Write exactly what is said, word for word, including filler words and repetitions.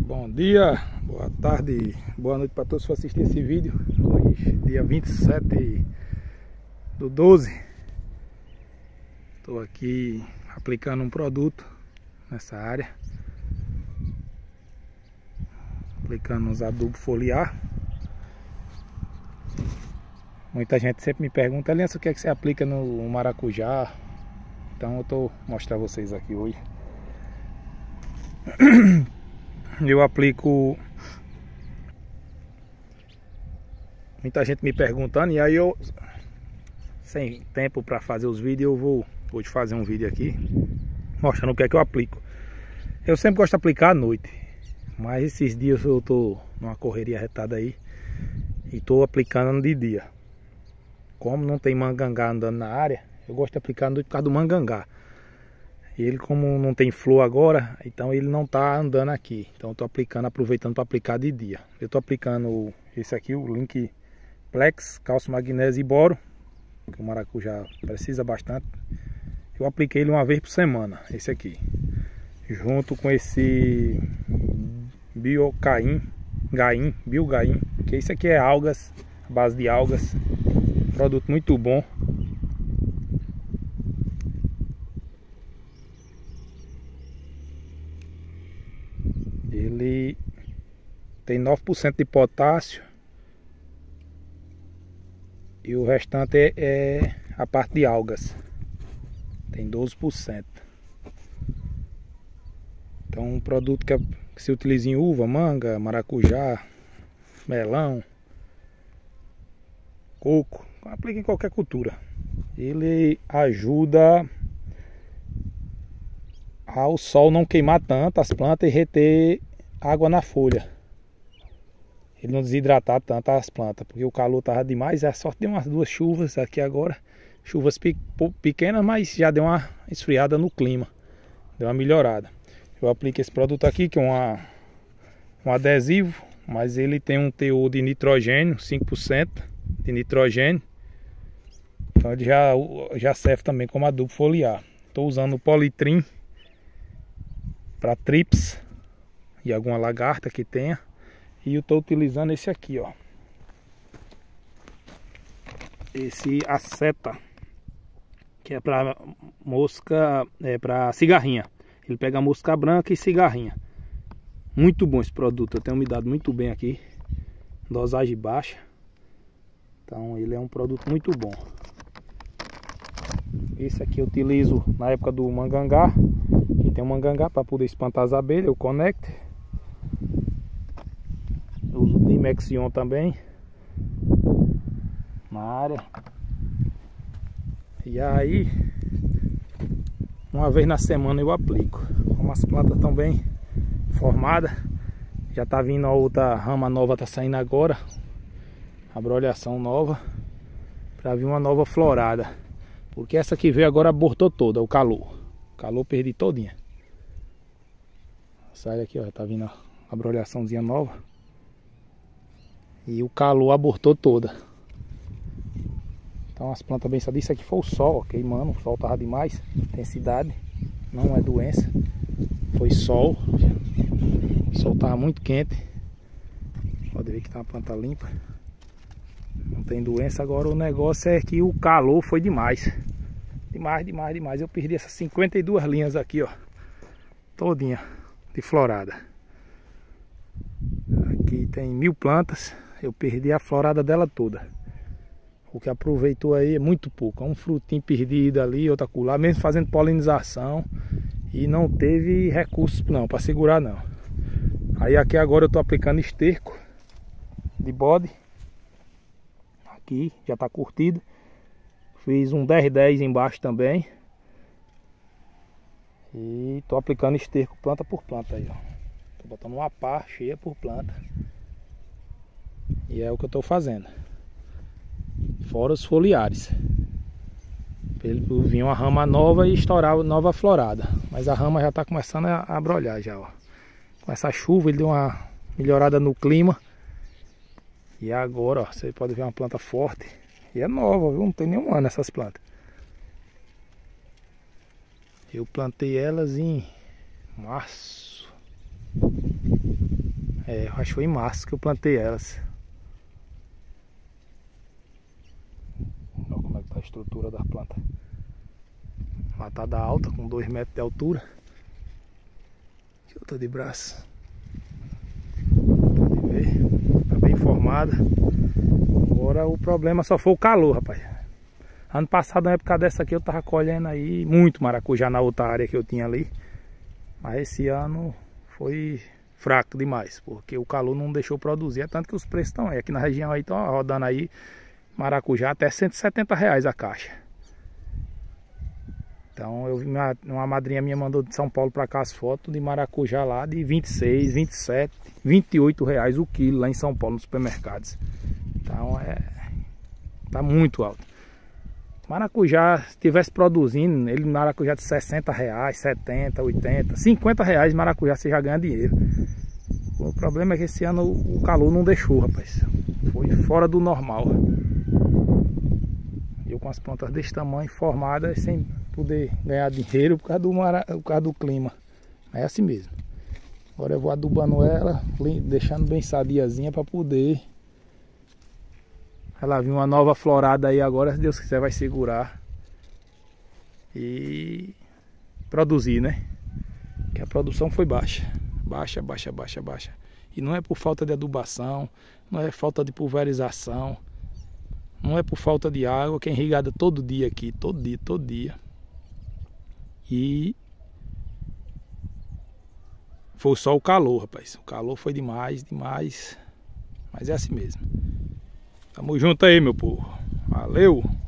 Bom dia, boa tarde, boa noite para todos que assistir esse vídeo. Hoje, dia vinte e sete do doze. Estou aqui aplicando um produto nessa área, aplicando uns adubos foliar. Muita gente sempre me pergunta: Aliança, o que é que você aplica no maracujá? Então eu estou mostrando a vocês aqui hoje. Eu aplico. Muita gente me perguntando, e aí eu, sem tempo para fazer os vídeos, eu vou hoje fazer um vídeo aqui mostrando o que é que eu aplico. Eu sempre gosto de aplicar à noite, mas esses dias eu tô numa correria retada aí e tô aplicando de dia. Como não tem mangangá andando na área, eu gosto de aplicar à noite por causa do mangangá. Ele, como não tem flor agora, então ele não tá andando aqui. Então eu tô aplicando, aproveitando para aplicar de dia. Eu tô aplicando esse aqui, o Link Plex, cálcio, magnésio e boro, que o maracujá precisa bastante. Eu apliquei ele uma vez por semana, esse aqui, junto com esse Biocaim, Gaim, Biogaim, que esse aqui é algas, base de algas, produto muito bom. Ele tem nove por cento de potássio e o restante é, é a parte de algas, tem doze por cento. Então um produto que, é, que se utiliza em uva, manga, maracujá, melão, coco, aplica em qualquer cultura. Ele ajuda ao sol não queimar tanto as plantas e reter água na folha. Ele não desidratar tanto as plantas, porque o calor estava demais. É a sorte de umas duas chuvas aqui agora, chuvas pe pequenas, mas já deu uma esfriada no clima, deu uma melhorada. Eu aplico esse produto aqui, que é uma, um adesivo, mas ele tem um teor de nitrogênio, cinco por cento de nitrogênio. Então ele já, já serve também como adubo foliar. Estou usando o Politrim para trips e alguma lagarta que tenha. E eu estou utilizando esse aqui, ó. Esse aceta, que é para mosca, é para cigarrinha. Ele pega mosca branca e cigarrinha. Muito bom esse produto, eu tenho me dado muito bem aqui. Dosagem baixa. Então ele é um produto muito bom. Esse aqui eu utilizo na época do mangangá. Aqui tem um mangangá para poder espantar as abelhas, o Connect. Eu uso o Dimexion também na área. E aí, uma vez na semana eu aplico. Como as plantas estão bem formadas, já tá vindo a outra rama nova, tá saindo agora, a brolhação nova, para vir uma nova florada. Porque essa que veio agora abortou toda, o calor. O calor perdi todinha. Sai aqui, ó, tá vindo a brolhaçãozinha nova. E o calor abortou toda. Então as plantas bem sadias. Isso aqui foi o sol, ó, queimando. O sol tava demais. Intensidade. Não é doença. Foi sol. O sol tava muito quente. Pode ver que tá uma planta limpa. Não tem doença. Agora o negócio é que o calor foi demais. Demais, demais, demais. Eu perdi essas cinquenta e duas linhas aqui, ó. Todinha de florada. Aqui tem mil plantas. Eu perdi a florada dela toda. O que aproveitou aí é muito pouco. É um frutinho perdido ali, outra acolá, mesmo fazendo polinização. E não teve recursos não, para segurar não. Aí aqui agora eu tô aplicando esterco de bode. Aqui já tá curtido. Fiz um dez dez embaixo também. E tô aplicando esterco planta por planta aí, ó. Tô botando uma pá cheia por planta. E é o que eu tô fazendo. Fora os foliares. Pra ele vir uma rama nova e estourar nova florada. Mas a rama já tá começando a, a brolhar já, ó. Com essa chuva ele deu uma melhorada no clima. E agora, ó, você pode ver uma planta forte. E é nova, viu? Não tem nenhum ano essas plantas. Eu plantei elas em março. É, eu acho que foi em março que eu plantei elas. Olha como é que tá a estrutura das plantas. Matada alta, com dois metros de altura. Aqui eu tô de braço. Pode ver. Tá bem formada. Agora o problema só foi o calor, rapaz. Ano passado, na época dessa aqui, eu tava colhendo aí muito maracujá na outra área que eu tinha ali. Mas esse ano foi fraco demais, porque o calor não deixou produzir. É tanto que os preços estão aí. Aqui na região aí estão rodando aí maracujá até cento e setenta reais a caixa. Então eu vi, uma, uma madrinha minha mandou de São Paulo para cá as fotos de maracujá lá de vinte e seis, vinte e sete, vinte e oito reais o quilo lá em São Paulo nos supermercados. Então é... tá muito alto. Maracujá, se estivesse produzindo, ele maracujá de sessenta reais, setenta, oitenta, cinquenta reais maracujá você já ganha dinheiro. O problema é que esse ano o calor não deixou, rapaz. Foi fora do normal. Eu com as plantas desse tamanho, formadas, sem poder ganhar dinheiro por causa do, mara... por causa do clima. É assim mesmo. Agora eu vou adubando ela, deixando bem sadiazinha para poder... Ela viu uma nova florada aí agora, se Deus quiser vai segurar e produzir, né? Que a produção foi baixa, baixa, baixa, baixa, baixa. E não é por falta de adubação, não é falta de pulverização, não é por falta de água, que é irrigada todo dia aqui, todo dia, todo dia. E foi só o calor, rapaz. O calor foi demais, demais. Mas é assim mesmo. Tamo junto aí, meu povo. Valeu!